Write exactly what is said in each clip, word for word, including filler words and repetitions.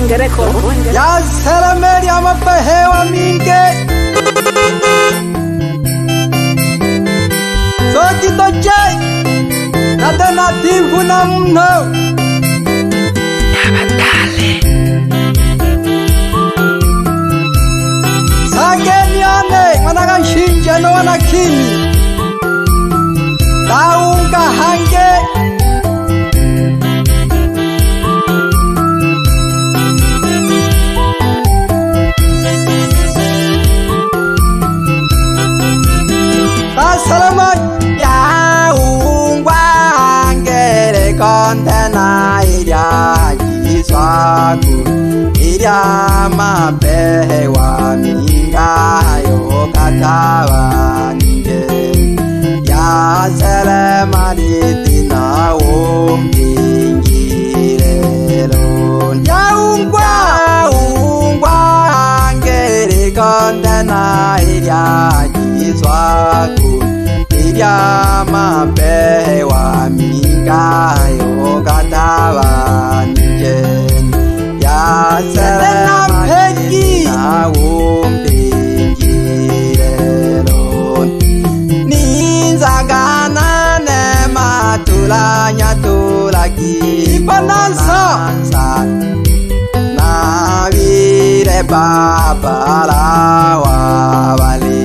Wengereko ya selameri amapehewa minge soki toche nade nativu na mno Abatale sageni ane wanaka shinje no wanakini daunga hange Salamat ya ungwa ngere kontena iria jiswaku iria mapewa minga yo katawa ninge ya selemani tina umbingirelo ya ungwa ungwa ngere kontena iria jiswaku ya mapewa minga yo katawa nje ya sana peki na umbingirelo ninzagana ne matula nyatula ki bonanza na vire baba lawa wali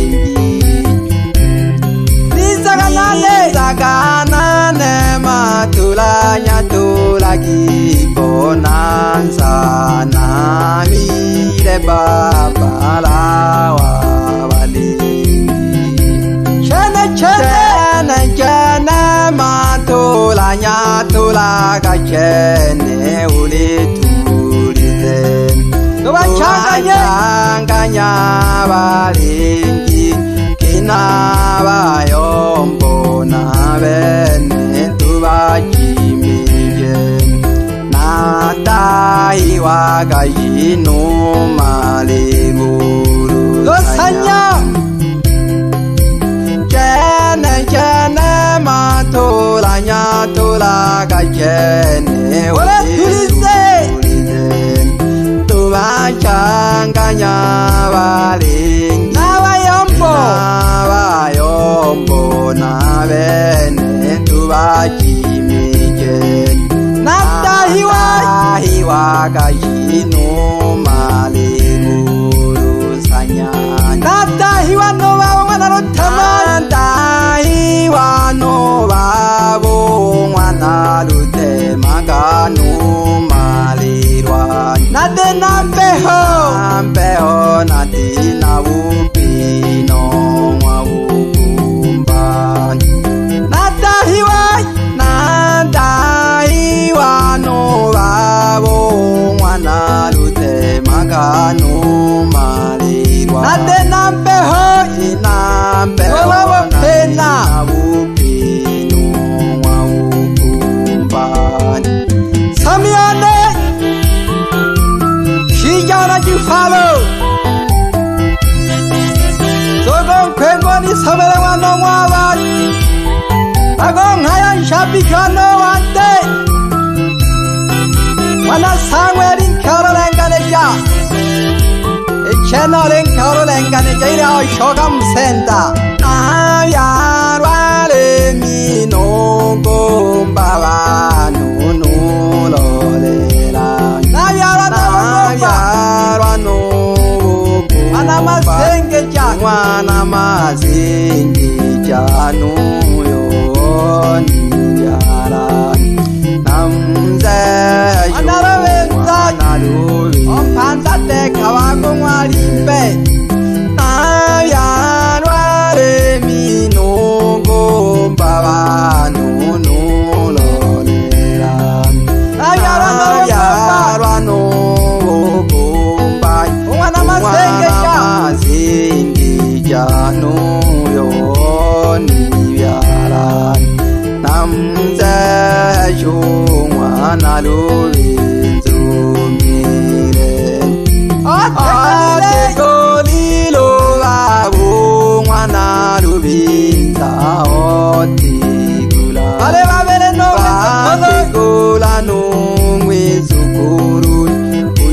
Sagana ne matula nyatula ki bonanza na mire baba lawa wali chene chene chene matula nyatula ka chene uli tulite tuba changanya changanya balingi kinaba yombo na bene tubajimije na taiwa gajino maliguru dosanya chene chene matola nyatola gajene wala tulise tubachanganya balingi naba yombo naba yombo na bene tubajimije natahiwa hiwa gajino maliguru sanya natahiwa no babo mwana rutama natahiwa no babo mwana rutema ganu malirwa nade nambeho nambeho nade na upino mwa Nadahiwa, nadahiwa no babo mwana rute magano marirwa nade nambeho inambeho babo pena ubupino mwa ukumbani Samiane shijana jifalo Sogon kwengoni sabele wano mwabani Agong hayan shabikano wante Wana sangwe rin karo lengane ja Echeno rin karo lengane ja Ira o shogam senda Ayar wale mino gombawa Nunu lolela Ayar wano gomba Wana mazenge ja Wana mazenge ja Nuyo Niyara Namze Anaraweza Ompanza teka wako mwalimbe Ayarware minongo mbawa Nunu lolera Ayarwa nogo mba Umwana mazenge ja Mazenge ja Nuyo Niyara Namze Jumwana Lubinzumire Ate golilo babu Mwana Lubinza Otigula Ale babele no Ate gula no Mwizukuru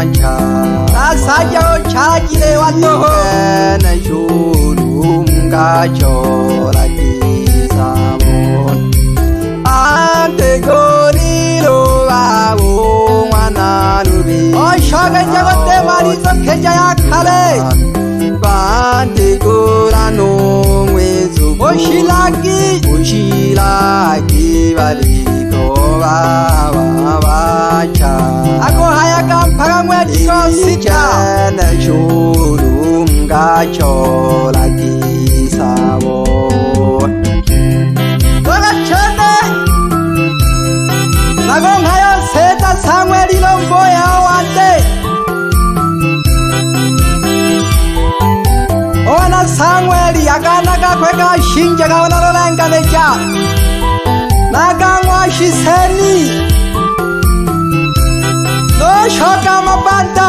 bacha Nasaja ochagile watoho na shulum gachola kisabon ante gorilo babu wana lubi Oshaga jagote marizo kejaya kale bante gorano mwezu Oshilagi Oshilagi baliko baba bacha Ako hayaga mpagamwe dikosika na shulum gachola kisabon Doga chene Nagong hayo seta sangwe lilombo ya wante Owana sangwe li agana ka kweka shinja ka wana lolenga neja Nagangwa shiseni No shoka mabanda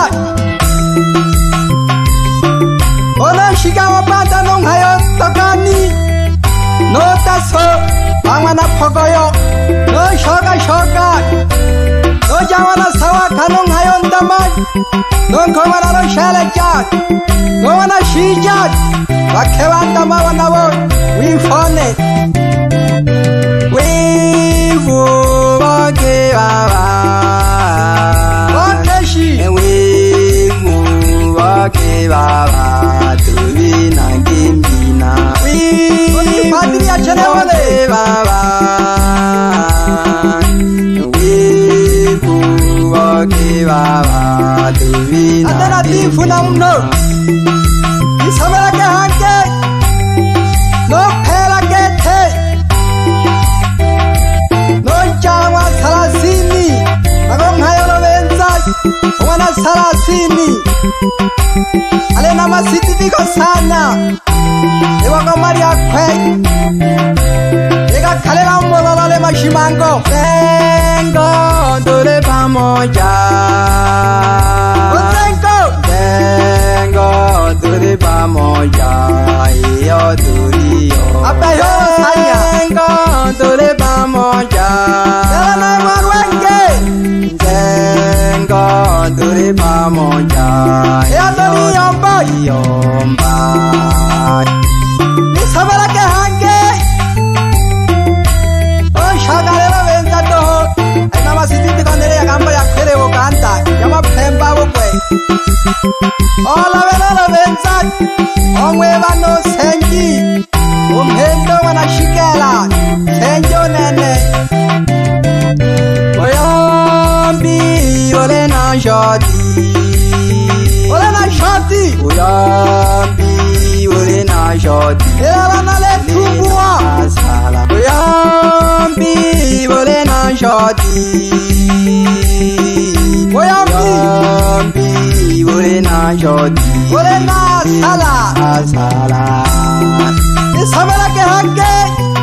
Ona shiga mabanda nong hayo tokani No taso Angwana pogoyo No shoka shoka No jawana sawa kanong hayo ndamay No kongwana no shale jak No wana shijak Wakewa ndama wana wo Wifone Wivu wake baba Wakeshi Wivu wake baba Tubina kimbina Padri ya chene wale wake baba Wivu wake baba Tubina Atena tifu na mno Isamela ke hanke No pera ke te No jawa salasini Magong hayo no benza Wana salasini Ale nama siti tiko sana Ewa ko maria kwe Ega kalela mbolo le mashimango Tengo dole pamoja Otenko Tengo dole pamoja Iyo durio Apeyo saya Tengo dole pamoja Sela na marwenge Tengo dole pamoja Iyo durio mboy Yomba Isamela ke hanke Oh shagale la benza toho Ay nama siti tiko nere ya kambo ya kwere wo kanta Yama pemba wo kwe Ola vela la benza Ongwe vano senji Umhendo wana shikela Senjo nene Oyambi ole na shoti Ole na shoti Oyambi ole na shoti Ela vana le tumbua Asala Oyambi ole na shoti Oyambi Oyambi ole na shoti Ole na sala Asala Isamela ke hanke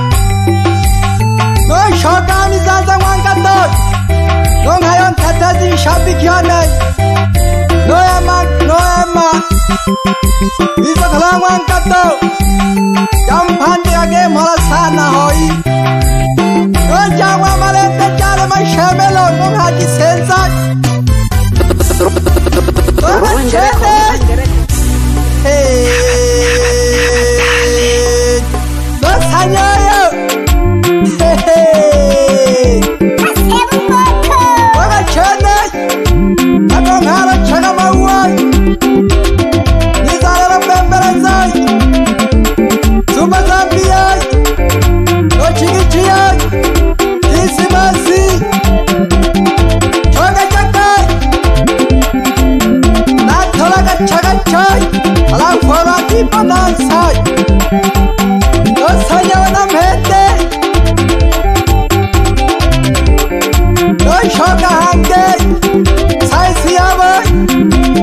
No shoka mizaza wangato No ngayon tatazi shabik yane No ema, no ema Isa kalang wangato Jampandi age mala sana hoi No jawa malete jale ma shemelo No haji sensa No chete Hey No sanyoyo Hey Oga chene Ako ngalo chega mawai Nizalera pembera zai Zuma zambiai No chigichiai Kisimasi Choga chakai Natolaga chaga chai Ala fora kipa nansai No sanyawa na mhete No shoka hange Sai siyama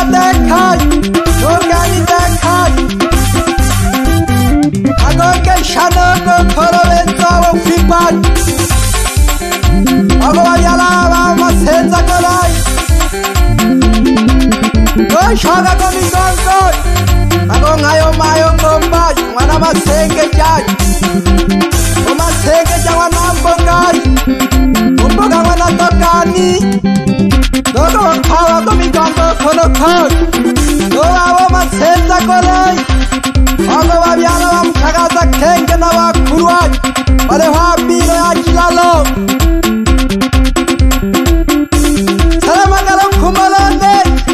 dekai Nogani dekai Agoke shanogo korolenza wo fipan Ago yala ma senza kolai Go shoga go mi gongo Ago ngayo mayo kombai Mwana masenge jai O masenge jawa nambongai Umboga wana tokani Dogo kawa go mi gongo kono kod Doga wo masenza kolai Ago wabiana wa mchagaza kenge na wa kuruaj Wale wabilo ya jilalo Salama galo kumalone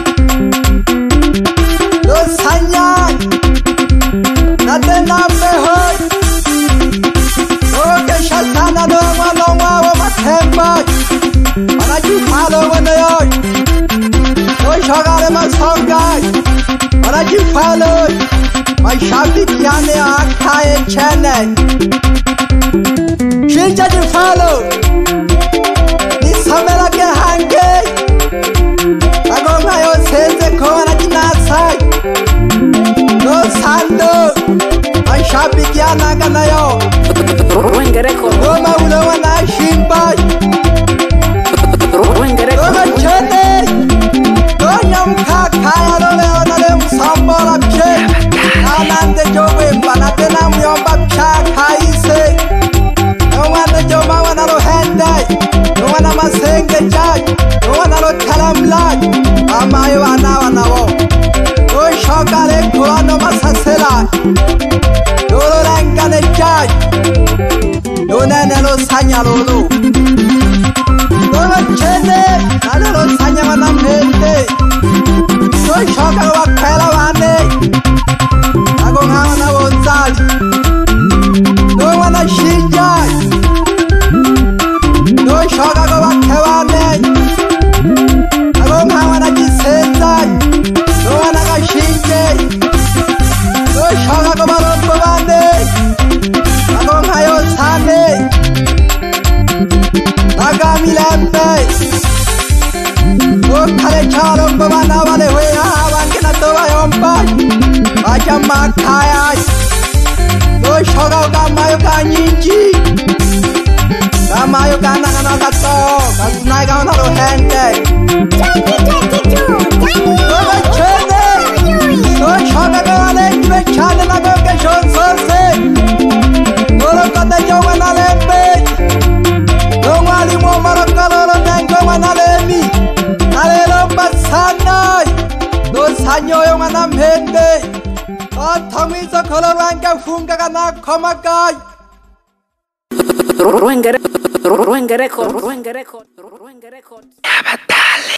Do sanyan Nate nambe hoy Doge shatana do wanongwa wa matemba Wanaji falo wane yoy Do shogare masongay Wanaji falo Mashabiki yane akaye chene Shinja di falo Nisamela ke hange Agonga yo senze kona jinasai No sando Mashabiki yana gana yo No maulo wana shimbai No machete No nyamka kaya lole onale msambora pche Anande jowe mbanate na myomba pcha kaise No wana joma wana lo hendai No wana masenge jaj No wana lo talamlaj Amayo wana wana wo No shokale kuwa no masasela No lo rengane jaj No nene lo sanya lolo No lo chene Nane lo sanya wana mente No shoka wakela wane Ago wana wonzali No wana shijaj No shoka go wakewane Ago wana jisenzaj No wana kashinje No shoka go marombo wane Ago hayo sane Nagami lembe No kare charombo wana wale wea Wangina towa yombaj Aja makayaj No shoga gamayo kanyinji Gamayo kanana gato Kasunai gauna lo hente No chene No shoga gawane jwe chane na goke shon sose No lo kate jo wana lembe No wali mo marokalo lo nengo wana lemi Nale lo pasanay No sanyo yo wana mhende Atamiza kolo ranka funga kana komakai Ruenga record, Ruenga record, Ruenga record, Ruenga record.